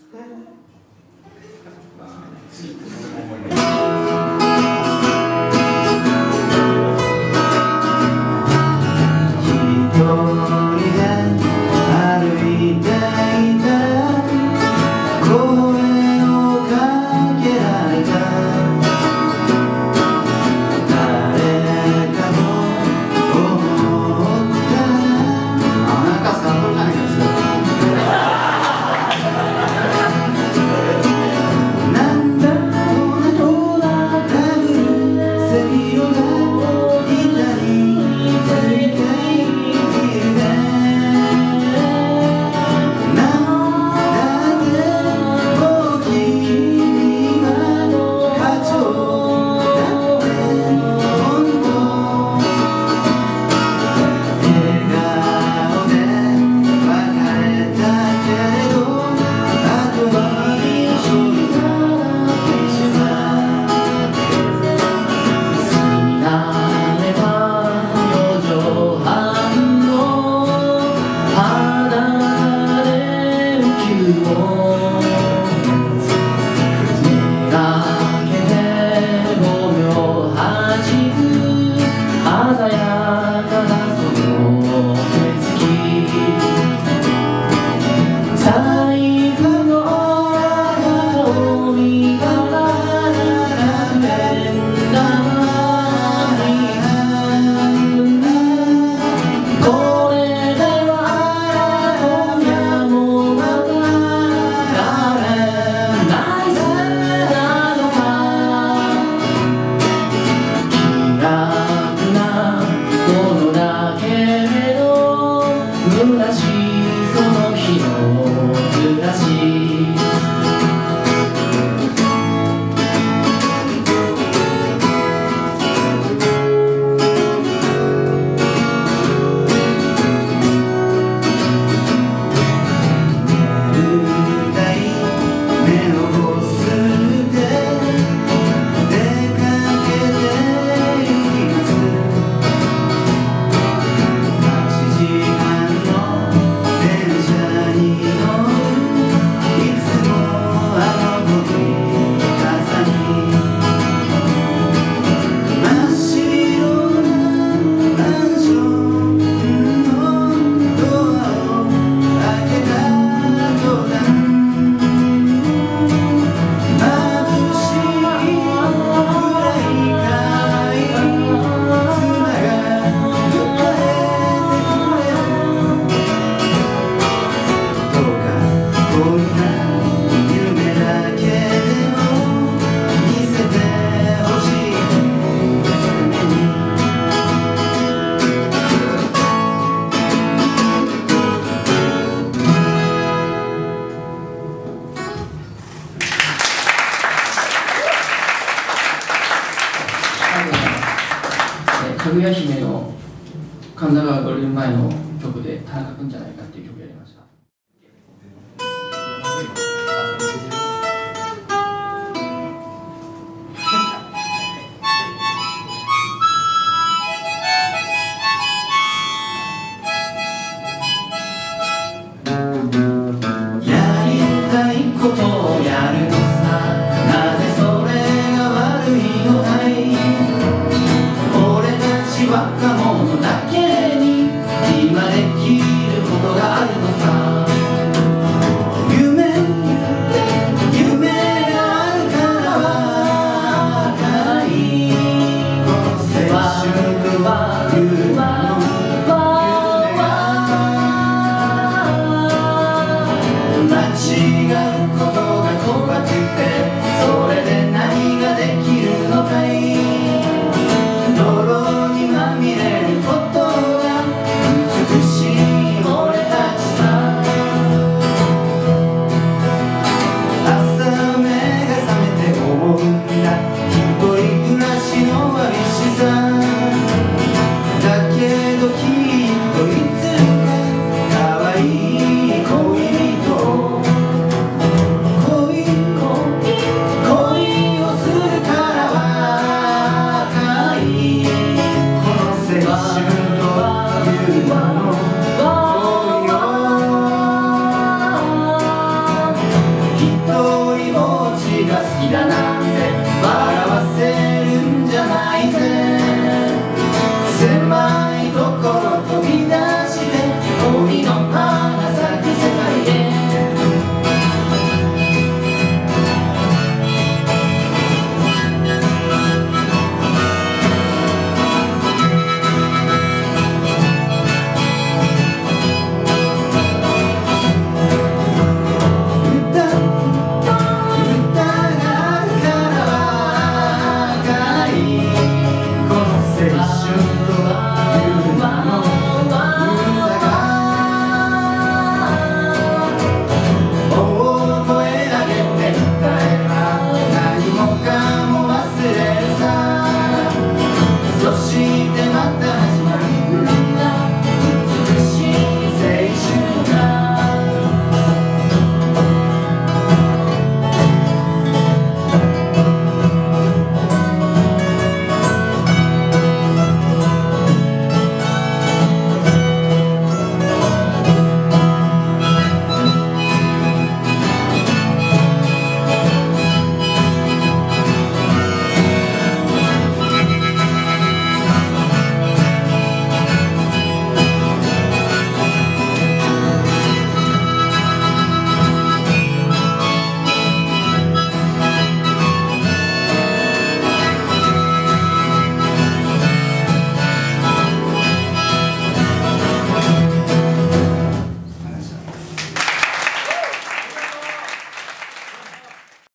かぐや姫の神田川五輪前の曲で田中君じゃないかっていう曲やりました。 やりたいことをやるのさ、なぜそれが悪いのかい。俺たち若者だけに今できることがあるのさ。夢があるから若いこの青春は夢の間違うことが怖くて、それで何ができるのかい。泥にまみれることが美しい俺たちさ。朝目が覚めて思うんだ、一人暮らしの寂しさだけど、きっといつか可愛い恋人一人ぼっちが好きだな